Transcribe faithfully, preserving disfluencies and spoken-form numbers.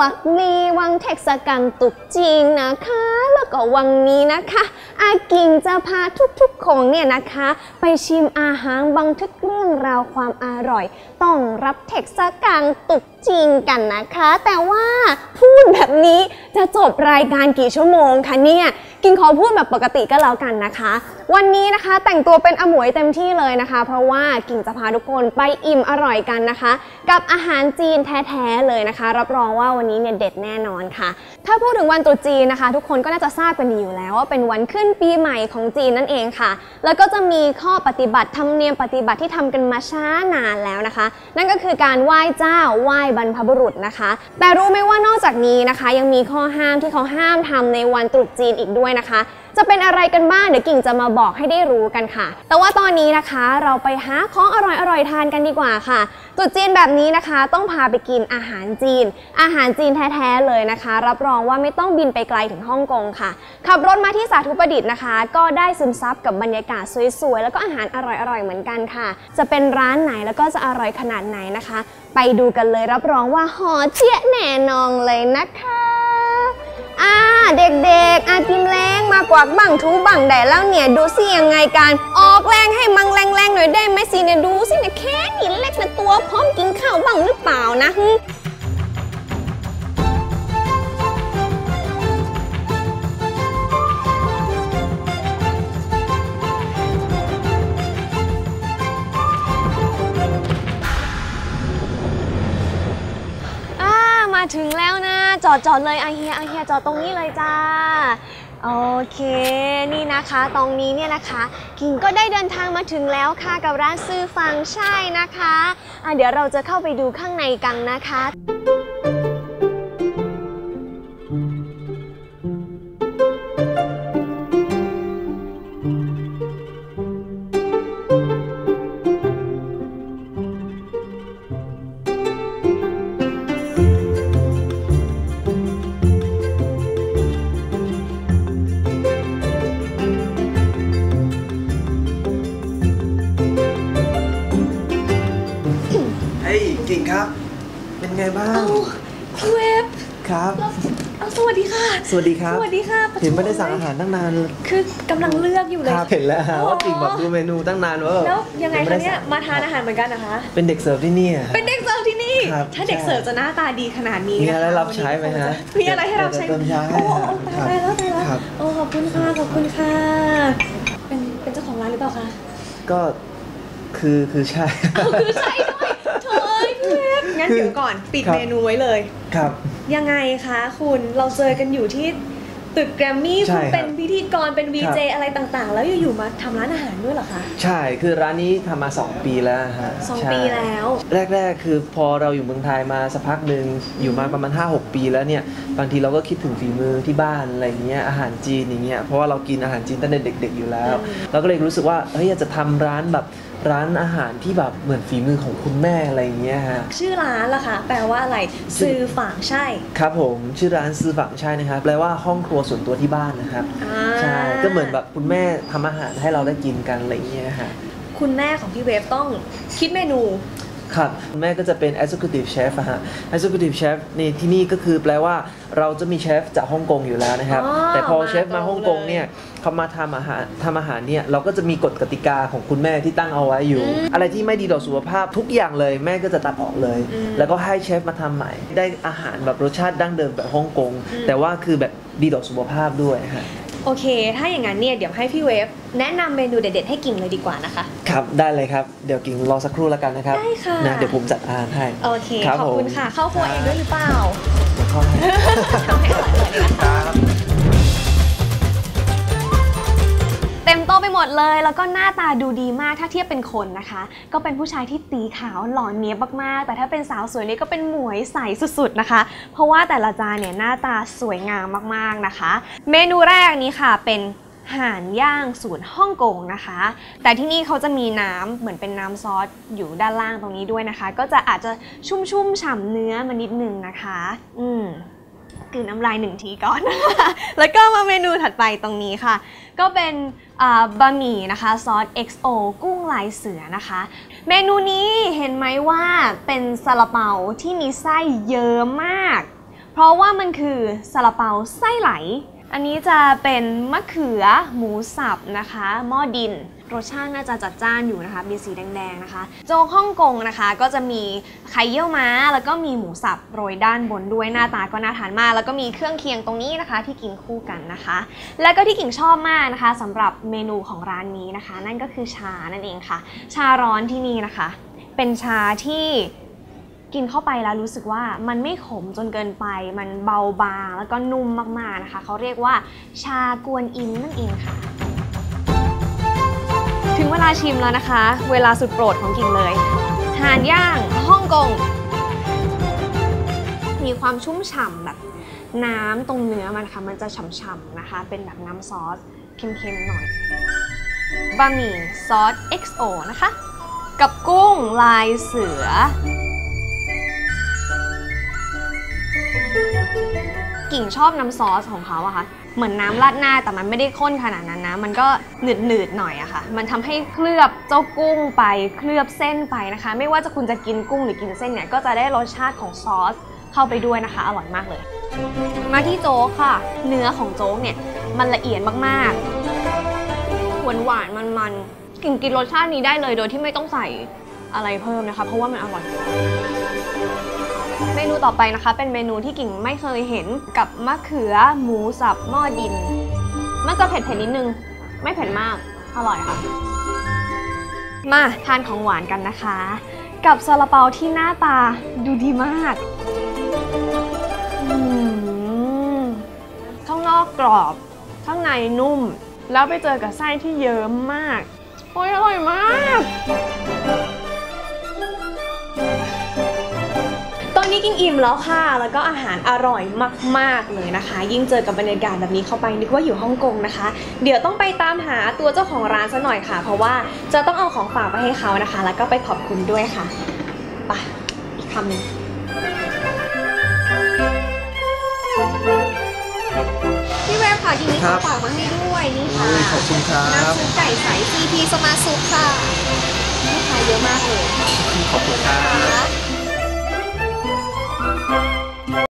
วักลีวังเทศกาลตรุษจีนนะคะแล้วก็วันนี้นะคะอากิงจะพาทุกๆคนเนี่ยนะคะไปชิมอาหารบันทึกเรื่องราวความอร่อยต้องรับเทศกาลตรุษจีนกันนะคะแต่ว่าพูดแบบนี้จะจบรายการกี่ชั่วโมงคะเนี่ยกินขอพูดแบบปกติก็แล้วกันนะคะวันนี้นะคะแต่งตัวเป็นอมวยเต็มที่เลยนะคะเพราะว่ากิ่งจะพาทุกคนไปอิ่มอร่อยกันนะคะกับอาหารจีนแท้ๆเลยนะคะรับรองว่าวันนี้เนี่ยเด็ดแน่นอนค่ะถ้าพูดถึงวันตรุษจีนนะคะทุกคนก็น่าจะทราบกันดีอยู่แล้วว่าเป็นวันขึ้นปีใหม่ของจีนนั่นเองค่ะแล้วก็จะมีข้อปฏิบัติธรรมเนียมปฏิบัติที่ทำกันมาช้านานแล้วนะคะนั่นก็คือการไหว้เจ้าไหว้บรรพบุรุษนะคะแต่รู้ไหมว่านอกจากนี้นะคะยังมีข้อห้ามที่เขาห้ามทำในวันตรุษจีนอีกด้วยนะคะจะเป็นอะไรกันบ้างเดี๋ยวกิ่งจะมาบอกให้ได้รู้กันค่ะแต่ว่าตอนนี้นะคะเราไปหาของอร่อยๆทานกันดีกว่าค่ะตรุษจีนแบบนี้นะคะต้องพาไปกินอาหารจีนอาหารจีนแท้ๆเลยนะคะรับรองว่าไม่ต้องบินไปไกลถึงฮ่องกงค่ะขับรถมาที่สาธุประดิษฐ์นะคะก็ได้ซึมซับกับบรรยากาศสวยๆแล้วก็อาหารอร่อยๆเหมือนกันค่ะจะเป็นร้านไหนแล้วก็จะอร่อยขนาดไหนนะคะไปดูกันเลยรับรองว่าหอเจี๊ยะแน่นอนเลยนะคะอ่าเด็กๆอากินแรงมากวาดบังทูบังแดดแล้วเนี่ยดูสิยังไงกันออกแรงให้มังแรงๆหน่อยได้ไหมสิเนี่ยดูสิเนี่ยแค่นี้เล็กนะตัวพร้อมกินข้าวบังหรือเปล่านะฮึมาถึงแล้วนะจอดจอดเลยอาเฮียอาเฮียจอดตรงนี้เลยจ้าโอเคนี่นะคะตรงนี้เนี่ยนะคะกิ่งก็ได้เดินทางมาถึงแล้วค่ะกับร้านซื่อฟังใช่นะคะะเดี๋ยวเราจะเข้าไปดูข้างในกันนะคะกิ่งครับเป็นไงบ้างพี่เวฟครับสวัสดีค่ะสวัสดีครับสวัสดีค่ะเห็นไม่ได้สั่งอาหารตั้งนานคือกำลังเลือกอยู่เลยเห็นแล้วว่ากิ่งแบบดูเมนูตั้งนานว่าแล้วยังไงคะเนี่ยมาทานอาหารเหมือนกันนะคะเป็นเด็กเสิร์ฟที่นี่เป็นเด็กเสิร์ฟที่นี่ถ้าเด็กเสิร์ฟจะหน้าตาดีขนาดนี้มีอะไรรับใช้ไหมฮะมีอะไรให้รับใช้เติมใช้โอ้ตายแล้วตายแล้วโอ้ขอบคุณค่ะขอบคุณค่ะเป็นเป็นเจ้าของร้านหรือเปล่าคะก็คือคือใช่คือใช่ด้วยเธอพี่เวฟงั้นเดี๋ยวก่อนปิดเมนูไว้เลยครับยังไงคะคุณเราเจอกันอยู่ที่ตึกแกรมมี่คุณเป็นพิธีกรเป็น วี เจ อะไรต่างๆแล้วอยู่ๆมาทำร้านอาหารด้วยเหรอคะใช่คือร้านนี้ทำมาสองปีแล้วฮะสองปีแล้วแรกๆคือพอเราอยู่เมืองไทยมาสักพักหนึ่งอยู่มาประมาณ ห้าหก ปีแล้วเนี่ยบางทีเราก็คิดถึงฝีมือที่บ้านอะไรเงี้ยอาหารจีนอย่างเงี้ยเพราะว่าเรากินอาหารจีนตั้งแต่เด็กๆอยู่แล้วเราก็เลยรู้สึกว่าเฮ้ยอยากจะทำร้านแบบร้านอาหารที่แบบเหมือนฝีมือของคุณแม่อะไรอย่างเงี้ยฮะชื่อร้านล่ะคะแปลว่าอะไรซือฝางใช่ครับผมชื่อร้านซือฝางใช่นะครับแปลว่าห้องครัวส่วนตัวที่บ้านนะครับใช่ก็เหมือนแบบคุณแม่ทำอาหารให้เราได้กินกันอะไรอย่างเงี้ยฮะคุณแม่ของพี่เวฟต้องคิดเมนูครับแม่ก็จะเป็น executive chef อะฮะ executive chef ในที่นี่ก็คือแปลว่าเราจะมีเชฟจากฮ่องกงอยู่แล้วนะครับแต่พอเชฟมาฮ่องกงเนี่ยเขามาทำอาหารทำอาหารเนี่ยเราก็จะมีกฎกติกาของคุณแม่ที่ตั้งเอาไว้อยู่อะไรที่ไม่ดีต่อสุขภาพทุกอย่างเลยแม่ก็จะตัดออกเลยแล้วก็ให้เชฟมาทำใหม่ได้อาหารแบบรสชาติดั้งเดิมแบบฮ่องกงแต่ว่าคือแบบดีต่อสุขภาพด้วยฮะโอเคถ้าอย่างนั้นเนี่ยเดี๋ยวให้พี่เวฟแนะนำเมนูเด็ดๆให้กิ่งเลยดีกว่านะคะครับได้เลยครับเดี๋ยวกิ่งรอสักครู่แล้วกันนะครับได้ค่ะนะเดี๋ยวผมจัดอาหารให้โอเคขอบคุณค่ะเข้าครัวเองด้วยหรือเปล่าเข้าให้เข้าให้อร่อยเลยนะคะเต็มโต๊ะไปหมดเลยแล้วก็หน้าตาดูดีมากถ้าเทียบเป็นคนนะคะก็เป็นผู้ชายที่ตีขาวหล่อเนี้ยมากๆแต่ถ้าเป็นสาวสวยนี่ก็เป็นหมวยใสสุดๆนะคะเพราะว่าแต่ละจานเนี่ยหน้าตาสวยงามมากๆนะคะเมนูแรกนี้ค่ะเป็นห่านย่างสูตรฮ่องกงนะคะแต่ที่นี่เขาจะมีน้ำเหมือนเป็นน้ำซอสอยู่ด้านล่างตรงนี้ด้วยนะคะก็จะอาจจะชุ่มๆฉ่ำเนื้อมานิดนึงนะคะอืมกลืนน้ำลายหนึ่งทีก่อน แล้วก็มาเมนูถัดไปตรงนี้ค่ะก็เป็นบะหมี่นะคะซอส เอ็กซ์ โอ กุ้งลายเสือนะคะเมนูนี้เห็นไหมว่าเป็นซาลาเปาที่มีไส้เยอะมากเพราะว่ามันคือซาลาเปาไส้ไหลอันนี้จะเป็นมะเขือหมูสับนะคะหม้อดินรสชาติน่าจะจัดจ้านอยู่นะคะมีสีแดงๆนะคะโจ๊กฮ่องกงนะคะก็จะมีไข่เยี่ยวม้าแล้วก็มีหมูสับโรยด้านบนด้วยหน้าตาก็น่าทานมากแล้วก็มีเครื่องเคียงตรงนี้นะคะที่กินคู่กันนะคะแล้วก็ที่กิ่งชอบมากนะคะสำหรับเมนูของร้านนี้นะคะนั่นก็คือชานั่นเองค่ะชาร้อนที่นี่นะคะเป็นชาที่กินเข้าไปแล้วรู้สึกว่ามันไม่ขมจนเกินไปมันเบาบางแล้วก็นุ่มมากๆนะคะเขาเรียกว่าชากวนอิมนั่นเองค่ะถึงเวลาชิมแล้วนะคะเวลาสุดโปรดของกิ่งเลยห่านย่างฮ่องกงมีความชุ่มฉ่ำแบบน้ำตรงเนื้อมันค่ะมันจะฉ่ำๆนะคะเป็นแบบน้ำซอสเค็มๆหน่อยบะหมี่ซอส เอ็กซ์ โอ นะคะกับกุ้งลายเสือกิ่งชอบน้ำซอสของเขาอะค่ะเหมือนน้ำราดหน้าแต่มันไม่ได้ข้นขนาดนั้นนะมันก็หนืดๆหน่อยอะค่ะมันทำให้เคลือบเจ้ากุ้งไปเคลือบเส้นไปนะคะไม่ว่าจะคุณจะกินกุ้งหรือกินเส้นเนี่ยก็จะได้รสชาติของซอสเข้าไปด้วยนะคะอร่อยมากเลยมาที่โจ๊กค่ะเนื้อของโจ๊กเนี่ยมันละเอียดมากๆหวานหวานมันๆกิ่งกินรสชาตินี้ได้เลยโดยที่ไม่ต้องใส่อะไรเพิ่มนะคะเพราะว่ามันอร่อยเมนูต่อไปนะคะเป็นเมนูที่กิ่งไม่เคยเห็นกับมะเขือหมูสับหม้อดินมันจะเผ็ดๆนิดนึงไม่เผ็ดมากอร่อยค่ะมาทานของหวานกันนะคะกับซาลาเปาที่หน้าตาดูดีมากข้างนอกกรอบข้างในนุ่มแล้วไปเจอกับไส้ที่เยิ้มมากโอ้ยอร่อยมากตอนนี้กินอิ่มแล้วค่ะแล้วก็อาหารอร่อยมากๆเลยนะคะยิ่งเจอกับบรรยากาศแบบนี้เข้าไปนึกว่าอยู่ฮ่องกงนะคะเดี๋ยวต้องไปตามหาตัวเจ้าของร้านซะหน่อยค่ะเพราะว่าจะต้องเอาของฝากไปให้เขานะคะแล้วก็ไปขอบคุณด้วยค่ะไปอีกคำหนึ่งพี่เวฟค่ะกินนี้ของฝากมาให้ด้วยนี่ค่ะขอบคุณครับน้ำซุปไก่ใส ซี พี สมาซุปค่ะลูกค้าเยอะมากเลยขอบคุณครับ